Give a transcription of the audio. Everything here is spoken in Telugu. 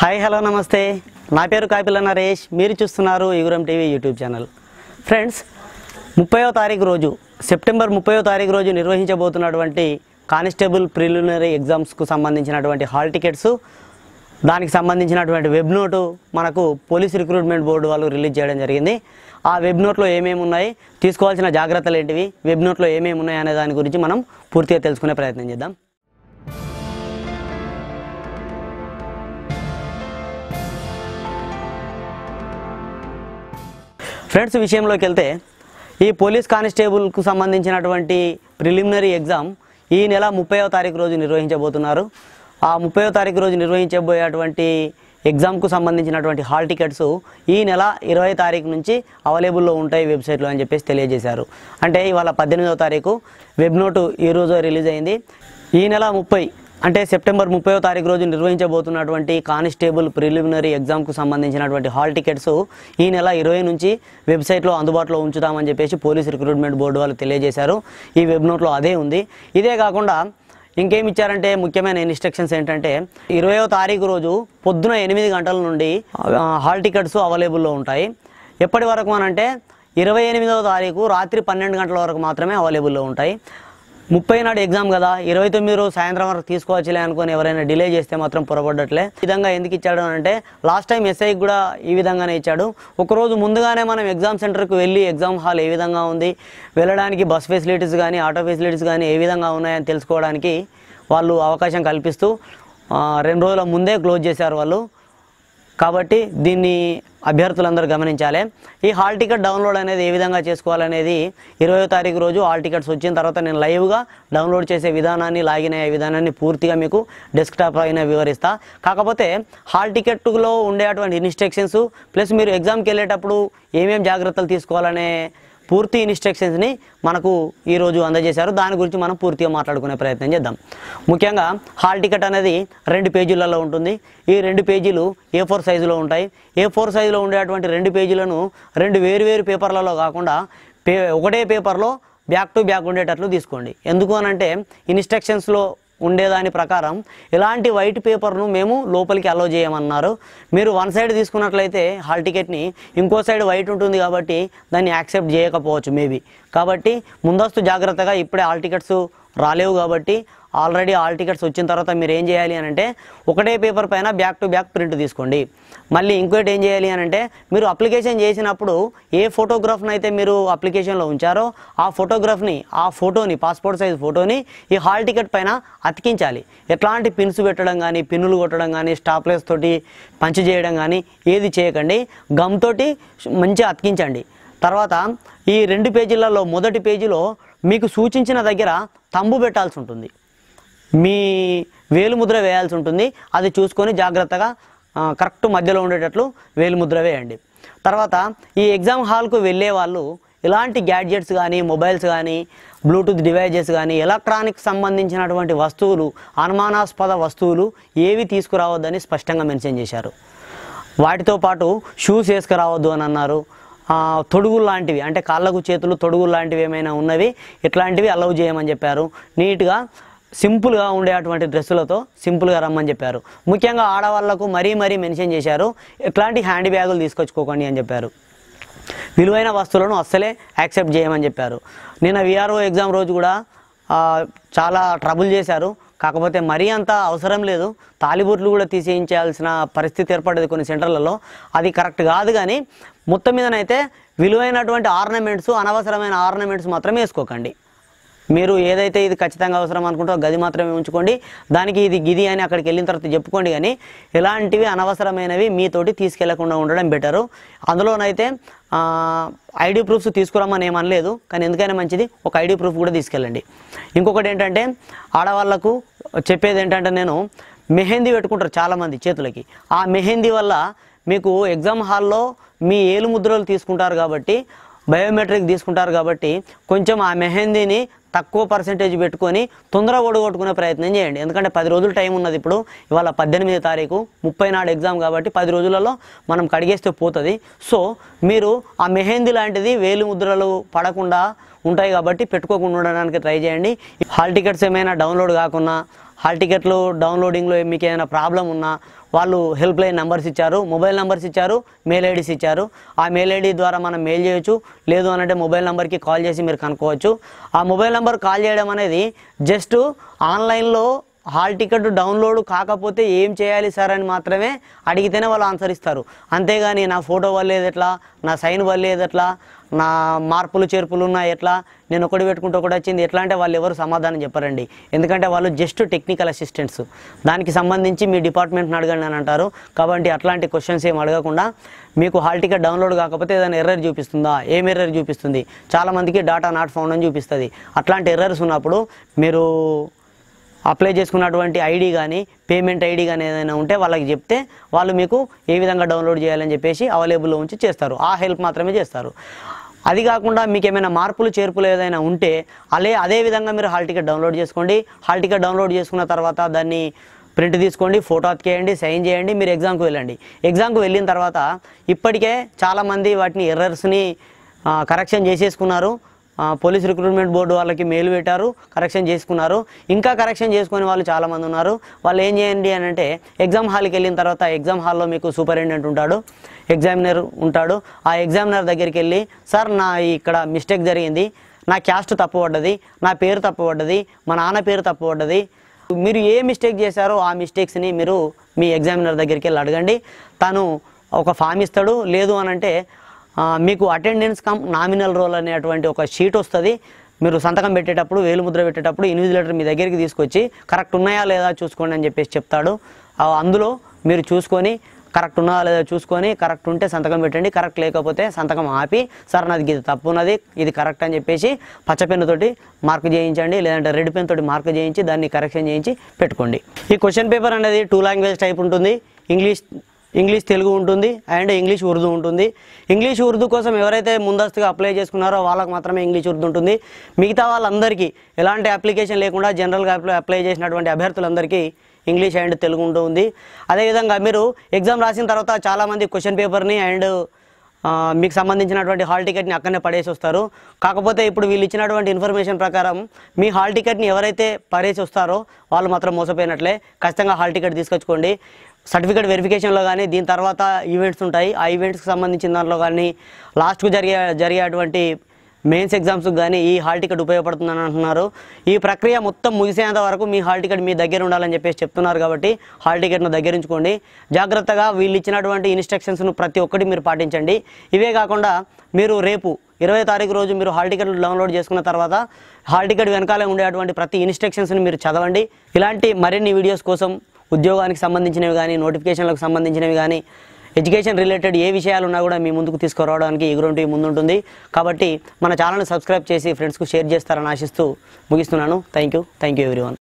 హాయ్ హలో నమస్తే నా పేరు కాపిల్ల నరేష్ మీరు చూస్తున్నారు యుగురం టీవీ యూట్యూబ్ ఛానల్ ఫ్రెండ్స్ 30వ తారీఖు రోజు సెప్టెంబర్ 30వ తారీఖు రోజు నిర్వహించబోతున్నటువంటి కానిస్టేబుల్ ప్రిలిమినరీ ఎగ్జామ్స్ కు సంబంధించినటువంటి హాల్ టికెట్స్ దానికి సంబంధించినటువంటి వెబ్ నోట్ మనకు పోలీస్ రిక్రూట్మెంట్ బోర్డు వాళ్ళు రిలీజ్ చేయడం జరిగింది ఆ వెబ్ నోట్ లో ఏమేమి ఉన్నాయి తీసుకోవాల్సిన జాగ్రత్తలు ఏంటివి వెబ్ నోట్ లో ఏమేమి ఉన్నాయి అనే దాని గురించి మనం పూర్తిగా తెలుసుకునే ప్రయత్నం చేద్దాం ఫ్రెండ్స్ విషయంలోకి వెళ్తే ఈ పోలీస్ కానిస్టేబుల్ కు సంబంధించినటువంటి ప్రిలిమినరీ ఎగ్జామ్ ఈ నెల 30వ తారీఖు రోజు నిర్వహించబోతున్నారు ఆ 30వ తారీఖు రోజు నిర్వహించబోయేటువంటి ఎగ్జామ్ కు సంబంధించినటువంటి హాల్ టికెట్స్ ఈ నెల 20వ తారీఖు నుంచి అవైలబుల్ లో ఉంటాయి వెబ్‌సైట్ లో అని చెప్పేసి తెలియజేశారు అంటే ఇవాళ 18వ తారీఖు వెబ్ నోట్ ఈ రోజు రిలీజ్ అయ్యింది ఈ నెల 30 అంటే సెప్టెంబర్ 30వ తారీఖు రోజు నిర్వహించబోతున్నటువంటి కానిస్టేబుల్ ప్రిలిమినరీ ఎగ్జామ్ కు సంబంధించినటువంటి హాల్ టికెట్స్ ఈ నెల 20 నుంచి వెబ్‌సైట్ లో అందుబాటులో ఉంచుతామని చెప్పేసి పోలీస్ రిక్రూట్మెంట్ బోర్డు వాళ్ళు తెలియజేశారు ఈ వెబ్ నోట్ లో అదే ఉంది ఇదే కాకుండా ఇంకేం ఇచ్చారంటే ముఖ్యమైన ఇన్స్ట్రక్షన్స్ ఏంటంటే 20వ తారీఖు రోజు పొద్దున 8 గంటల నుండి హాల్ టికెట్స్ అవైలబుల్ లో ఉంటాయి ఎప్పటి వరకు అనంటే 28వ తారీఖు రాత్రి 12 గంటల వరకు మాత్రమే అవైలబుల్ లో ఉంటాయి 30 నాడు ఎగ్జామ్ కదా 29 రోజు సాయంత్రం వరకు తీసుకోవచ్చులే అనుకొని ఎవరైనా డిలే చేస్తే మాత్రం పొరపడట్లే ఈ విధంగా ఎందుకు ఇచ్చాడు అంటే లాస్ట్ టైం ఎస్ఐకి కూడా ఈ విధంగానే ఇచ్చాడు ఒక రోజు ముందుగానే మనం ఎగ్జామ్ సెంటర్కి వెళ్ళి ఎగ్జామ్ హాల్ ఏ విధంగా ఉంది వెళ్ళడానికి బస్ ఫెసిలిటీస్ కానీ ఆటో ఫెసిలిటీస్ కానీ ఏ విధంగా ఉన్నాయని తెలుసుకోవడానికి వాళ్ళు అవకాశం కల్పిస్తూ 2 రోజుల ముందే క్లోజ్ చేశారు వాళ్ళు కాబట్టి దీన్ని అభ్యర్థులందరూ గమనించాలి ఈ హాల్ టికెట్ డౌన్లోడ్ అనేది ఏ విధంగా చేసుకోవాలనేది 20వ తారీఖు రోజు హాల్ టికెట్స్ వచ్చిన తర్వాత నేను లైవ్ గా డౌన్లోడ్ చేసే విధానాన్ని లాగిన్ అయ్యే విధానాన్ని పూర్తిగా మీకు డెస్క్టాప్ పైన వివరిస్తా కాకపోతే హాల్ టికెట్ లో ఉండేటువంటి ఇన్స్ట్రక్షన్స్ ప్లస్ మీరు ఎగ్జామ్ కి వెళ్ళేటప్పుడు ఏమేం జాగ్రత్తలు తీసుకోవాలనే పూర్తి ఇన్స్ట్రక్షన్స్ ని మనకు ఈ రోజు అందజేశారు దాని గురించి మనం పూర్తిగా మాట్లాడుకునే ప్రయత్నం చేద్దాం ముఖ్యంగా హాల్ టికెట్ అనేది 2 పేజీలలో ఉంటుంది ఈ 2 పేజీలు A4 సైజులో ఉంటాయి A4 సైజులో ఉండేటువంటి 2 పేజీలను 2 వేరు పేపర్లలో కాకుండా ఒకటే పేపర్లో బ్యాక్ టు బ్యాక్ ఉండేటట్లు తీసుకోండి ఎందుకు అనంటే ఇన్స్ట్రక్షన్స్ లో ఉండేదాని ప్రకారం ఇలాంటి వైట్ పేపర్ను మేము లోపలికి అలో చేయమన్నారు మీరు వన్ సైడ్ తీసుకున్నట్లయితే హాల్ టికెట్ని ఇంకో సైడ్ వైట్ ఉంటుంది కాబట్టి దాన్ని యాక్సెప్ట్ చేయకపోవచ్చు మేబీ కాబట్టి ముందస్తు జాగ్రత్తగా ఇప్పుడే హాల్ టికెట్స్ రాలేవు కాబట్టి ఆల్రెడీ హాల్ టికెట్స్ వచ్చిన తర్వాత మీరు ఏం చేయాలి అంటే ఒకటే పేపర్ పైన బ్యాక్ టు బ్యాక్ ప్రింట్ తీసుకోండి మళ్ళీ ఇంకోటి ఏం చేయాలి అంటే మీరు అప్లికేషన్ చేసినప్పుడు ఏ ఫోటోగ్రాఫ్ని అయితే మీరు అప్లికేషన్లో ఉంచారో ఆ ఫోటోని పాస్పోర్ట్ సైజ్ ఫోటోని ఈ హాల్ టికెట్ పైన అతికించాలి ఎట్లాంటి పిన్స్ పెట్టడం కానీ పిన్నులు కొట్టడం కానీ స్టాప్లెస్ తోటి పంచ్ చేయడం కానీ ఏది చేయకండి గమ్ తోటి మంచిగా అతికించండి తర్వాత ఈ 2 పేజీలలో మొదటి పేజీలో మీకు సూచించిన దగ్గర తంబు పెట్టాల్సి ఉంటుంది మీ వేలుముద్ర వేయాల్సి ఉంటుంది అది చూసుకొని జాగ్రత్తగా కరెక్ట్ మధ్యలో ఉండేటట్లు వేలుముద్ర వేయండి తర్వాత ఈ ఎగ్జామ్ హాల్కు వెళ్ళే వాళ్ళు ఇలాంటి గ్యాడ్జెట్స్ కానీ మొబైల్స్ కానీ బ్లూటూత్ డివైజెస్ కానీ ఎలక్ట్రానిక్ సంబంధించినటువంటి వస్తువులు అనుమానాస్పద వస్తువులు ఏవి తీసుకురావద్దని స్పష్టంగా మెన్షన్ చేశారు వాటితో పాటు షూస్ వేసుకురావద్దు అని అన్నారు తొడుగులు లాంటివి అంటే కాళ్ళకు చేతులు తొడుగులు లాంటివి ఏమైనా ఉన్నవి ఇట్లాంటివి అలౌ చేయమని చెప్పారు నీట్గా సింపుల్గా ఉండేటువంటి డ్రెస్సులతో సింపుల్గా రమ్మని చెప్పారు ముఖ్యంగా ఆడవాళ్లకు మరీ మెన్షన్ చేశారు ఎట్లాంటి హ్యాండ్ బ్యాగులు తీసుకొచ్చుకోకండి అని చెప్పారు విలువైన వస్తువులను అస్సలే యాక్సెప్ట్ చేయమని చెప్పారు నిన్న విఆర్ఓ ఎగ్జామ్ రోజు కూడా చాలా ట్రబుల్ చేశారు కాకపోతే మరీ అంత అవసరం లేదు తాలిబొట్లు కూడా తీసేయించాల్సిన పరిస్థితి ఏర్పడేది కొన్ని సెంటర్లలో అది కరెక్ట్ కాదు కానీ మొత్తం మీదనైతే విలువైనటువంటి ఆర్నమెంట్స్ అనవసరమైన ఆర్నమెంట్స్ మాత్రమే వేసుకోకండి మీరు ఏదైతే ఇది ఖచ్చితంగా అవసరం అనుకుంటారో గది మాత్రమే ఉంచుకోండి దానికి ఇది గిది అని అక్కడికి వెళ్ళిన తర్వాత చెప్పుకోండి కానీ ఎలాంటివి అనవసరమైనవి మీతోటి తీసుకెళ్లకుండా ఉండడం బెటరు అందులోనైతే ఐడి ప్రూఫ్స్ తీసుకురమ్మని ఏమనలేదు కానీ ఎందుకైనా మంచిది ఒక ఐడి ప్రూఫ్ కూడా తీసుకెళ్ళండి ఇంకొకటి ఏంటంటే ఆడవాళ్లకు చెప్పేది ఏంటంటే నేను మెహందీ పెట్టుకుంటారు చాలామంది చేతులకి ఆ మెహందీ వల్ల మీకు ఎగ్జామ్ హాల్లో మీ ఏలు ముద్రలు తీసుకుంటారు కాబట్టి బయోమెట్రిక్ తీసుకుంటారు కాబట్టి కొంచెం ఆ మెహందీని తక్కువ పర్సెంటేజ్ పెట్టుకొని తొందరగా ఓడగొట్టుకునే ప్రయత్నం చేయండి ఎందుకంటే 10 రోజులు టైం ఉన్నది ఇప్పుడు ఇవాళ 18వ తారీఖు 30 నాడు ఎగ్జామ్ కాబట్టి 10 రోజులలో మనం కడిగేస్తే పోతుంది సో మీరు ఆ మెహందీ లాంటిది వేలు ముద్రలు పడకుండా ఉంటాయి కాబట్టి పెట్టుకోకుండా ఉండడానికి ట్రై చేయండి హాల్ టికెట్స్ ఏమైనా డౌన్లోడ్ కాకున్నా హాల్ టికెట్లు డౌన్లోడింగ్లో మీకు ఏమైనా ప్రాబ్లం ఉన్నా వాళ్ళు హెల్ప్ లైన్ నెంబర్స్ ఇచ్చారు, మొబైల్ నెంబర్స్ ఇచ్చారు, మెయిల్ ఐడీస్ ఇచ్చారు. ఆ మెయిల్ ఐడీ ద్వారా మనం మెయిల్ చేయొచ్చు, లేదు అనంటే మొబైల్ నెంబర్కి కాల్ చేసి మీరు కనుక్కోవచ్చు. ఆ మొబైల్ నెంబర్ కాల్ చేయడం అనేది జస్ట్ ఆన్లైన్లో హాల్ టికెట్ డౌన్లోడ్ కాకపోతే ఏం చేయాలి సార్ అని మాత్రమే అడిగితేనే వాళ్ళు ఆన్సర్ ఇస్తారు. అంతేగాని నా ఫోటో వల్లేదు ఎట్లా, నా సైన్ వల్లేదు ఎట్లా, నా మార్పులు చేర్పులు ఉన్నాయి ఎట్లా, నేను ఒకటి పెట్టుకుంటే ఒకటి వచ్చింది ఎట్లా అంటే వాళ్ళు ఎవరు సమాధానం చెప్పరండి. ఎందుకంటే వాళ్ళు జస్ట్ టెక్నికల్ అసిస్టెంట్స్. దానికి సంబంధించి మీ డిపార్ట్మెంట్ని అడగండి అని అంటారు. కాబట్టి అట్లాంటి క్వశ్చన్స్ ఏం అడగకుండా మీకు హాల్ టికెట్ డౌన్లోడ్ కాకపోతే ఏదైనా ఎర్రర్ చూపిస్తుందా, ఏం ఎర్రర్ చూపిస్తుంది, చాలామందికి డాటా నాట్ ఫౌండ్ అని చూపిస్తుంది. అట్లాంటి ఎర్రర్స్ ఉన్నప్పుడు మీరు అప్లై చేసుకున్నటువంటి ఐడి కానీ పేమెంట్ ఐడి కానీ ఏదైనా ఉంటే వాళ్ళకి చెప్తే వాళ్ళు మీకు ఏ విధంగా డౌన్లోడ్ చేయాలని చెప్పేసి అవైలబుల్లో ఉంచి చేస్తారు. ఆ హెల్ప్ మాత్రమే చేస్తారు. అది కాకుండా మీకు ఏమైనా మార్పులు చేర్పులు ఏదైనా ఉంటే అదే విధంగా మీరు హాల్ టికెట్ డౌన్లోడ్ చేసుకోండి. హాల్ టికెట్ డౌన్లోడ్ చేసుకున్న తర్వాత దాన్ని ప్రింట్ తీసుకోండి, ఫోటో అతికేయండి, సైన్ చేయండి, మీరు ఎగ్జామ్కి వెళ్ళండి. ఎగ్జామ్కి వెళ్ళిన తర్వాత ఇప్పటికే చాలామంది వాటిని ఎర్రర్స్ని కరెక్షన్ చేసేసుకున్నారు. పోలీస్ రిక్రూట్మెంట్ బోర్డు వాళ్ళకి మెయిల్ పెట్టారు, కరెక్షన్ చేసుకున్నారు. ఇంకా కరెక్షన్ చేసుకునే వాళ్ళు చాలామంది ఉన్నారు. వాళ్ళు ఏం చేయండి అని అంటే ఎగ్జామ్ హాల్కి వెళ్ళిన తర్వాత ఎగ్జామ్ హాల్లో మీకు సూపరింటెండెంట్ ఉంటాడు, ఎగ్జామినర్ ఉంటాడు. ఆ ఎగ్జామినర్ దగ్గరికి వెళ్ళి సార్ నా ఇక్కడ మిస్టేక్ జరిగింది, నా క్యాస్ట్ తప్పుపడ్డది, నా పేరు తప్పుపడ్డది, మా నాన్న పేరు తప్పుపడ్డది, మీరు ఏ మిస్టేక్ చేశారో ఆ మిస్టేక్స్ని మీరు మీ ఎగ్జామినర్ దగ్గరికి వెళ్ళి అడగండి. తను ఒక ఫామ్ ఇస్తాడు. లేదు అనంటే మీకు అటెండెన్స్ కమ్ నామినల్ రోల్ అనేటువంటి ఒక షీట్ వస్తుంది. మీరు సంతకం పెట్టేటప్పుడు, వేలుముద్ర పెట్టేటప్పుడు ఇన్విజిలేటర్ మీ దగ్గరికి తీసుకొచ్చి కరెక్ట్ ఉన్నాయా లేదా చూసుకోండి అని చెప్పేసి చెప్తాడు. అందులో మీరు చూసుకొని కరెక్ట్ ఉన్నాయా లేదా చూసుకొని కరెక్ట్ ఉంటే సంతకం పెట్టండి, కరెక్ట్ లేకపోతే సంతకం ఆపి సార్ నాది ఇది తప్పు ఉన్నది, ఇది కరెక్ట్ అని చెప్పేసి పచ్చ పెన్నుతోటి మార్క్ చేయించండి, లేదంటే రెడ్ పెన్ తోటి మార్క్ చేయించి దాన్ని కరెక్షన్ చేయించి పెట్టుకోండి. ఈ క్వశ్చన్ పేపర్ అనేది 2 లాంగ్వేజ్ టైప్ ఉంటుంది. ఇంగ్లీష్ తెలుగు ఉంటుంది అండ్ ఇంగ్లీష్ ఉర్దూ ఉంటుంది. ఇంగ్లీష్ ఉర్దూ కోసం ఎవరైతే ముందస్తుగా అప్లై చేసుకున్నారో వాళ్ళకి మాత్రమే ఇంగ్లీష్ ఉర్దూ ఉంటుంది. మిగతా వాళ్ళందరికీ ఎలాంటి అప్లికేషన్ లేకుండా జనరల్గా అప్లై చేసినటువంటి అభ్యర్థులందరికీ ఇంగ్లీష్ అండ్ తెలుగు ఉంటుంది. అదేవిధంగా మీరు ఎగ్జామ్ రాసిన తర్వాత చాలామంది క్వశ్చన్ పేపర్ని అండ్ మీకు సంబంధించినటువంటి హాల్ టికెట్ని అక్కడనే పడేసి వస్తారు. కాకపోతే ఇప్పుడు వీళ్ళు ఇచ్చినటువంటి ఇన్ఫర్మేషన్ ప్రకారం మీ హాల్ టికెట్ని ఎవరైతే పడేసి వస్తారో వాళ్ళు మాత్రం మోసపోయినట్లే. ఖచ్చితంగా హాల్ టికెట్ తీసుకొచ్చుకోండి. సర్టిఫికేట్ వెరిఫికేషన్లో కానీ దీని తర్వాత ఈవెంట్స్ ఉంటాయి. ఆ ఈవెంట్స్కి సంబంధించిన దాంట్లో కానీ లాస్ట్కు జరిగేటువంటి మెయిన్స్ ఎగ్జామ్స్కి కానీ ఈ హాల్ టికెట్ ఉపయోగపడుతుందని అంటున్నారు. ఈ ప్రక్రియ మొత్తం ముగిసేంత వరకు మీ హాల్ టికెట్ మీ దగ్గర ఉండాలని చెప్పేసి చెప్తున్నారు. కాబట్టి హాల్ టికెట్ను దగ్గర ఉంచుకోండి. జాగ్రత్తగా వీళ్ళు ఇచ్చినటువంటి ఇన్స్ట్రక్షన్స్ను ప్రతి ఒక్కటి మీరు పాటించండి. ఇవే కాకుండా మీరు రేపు 20వ తారీఖు రోజు మీరు హాల్ టికెట్ డౌన్లోడ్ చేసుకున్న తర్వాత హాల్ టికెట్ వెనకాలే ఉండేటువంటి ప్రతి ఇన్స్ట్రక్షన్స్ని మీరు చదవండి. ఇలాంటి మరిన్ని వీడియోస్ కోసం ఉద్యోగానికి సంబంధించినవి కానీ, నోటిఫికేషన్లకు సంబంధించినవి కానీ, ఎడ్యుకేషన్ రిలేటెడ్ ఏ విషయాలు ఉన్నా కూడా మీ ముందుకు తీసుకురావడానికి ఈ గ్రౌండ్ టీవీ ముందుంటుంది. కాబట్టి మన ఛానల్ని సబ్స్క్రైబ్ చేసి ఫ్రెండ్స్కు షేర్ చేస్తారని ఆశిస్తూ ముగిస్తున్నాను. Thank you everyone.